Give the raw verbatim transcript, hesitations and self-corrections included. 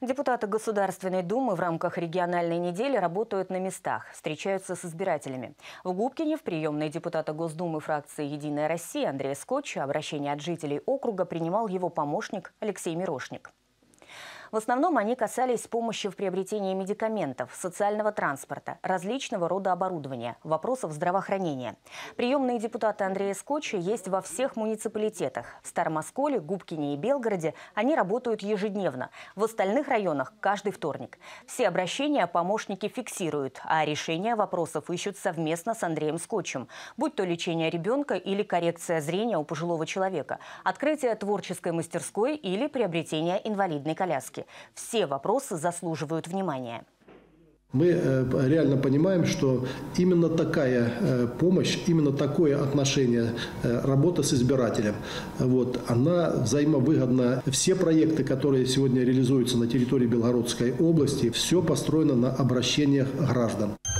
Депутаты Государственной Думы в рамках региональной недели работают на местах, встречаются с избирателями. В Губкине в приемной депутата Госдумы фракции «Единая Россия» Андрея Скотча обращение от жителей округа принимал его помощник Алексей Мирошник. В основном они касались помощи в приобретении медикаментов, социального транспорта, различного рода оборудования, вопросов здравоохранения. Приемные депутаты Андрея Скотча есть во всех муниципалитетах. В Старом Осколе, Губкине и Белгороде они работают ежедневно. В остальных районах – каждый вторник. Все обращения помощники фиксируют, а решения вопросов ищут совместно с Андреем Скотчем. Будь то лечение ребенка или коррекция зрения у пожилого человека, открытие творческой мастерской или приобретение инвалидной коляски. Все вопросы заслуживают внимания. Мы реально понимаем, что именно такая помощь, именно такое отношение, работа с избирателем, вот, она взаимовыгодна. Все проекты, которые сегодня реализуются на территории Белгородской области, все построено на обращениях граждан.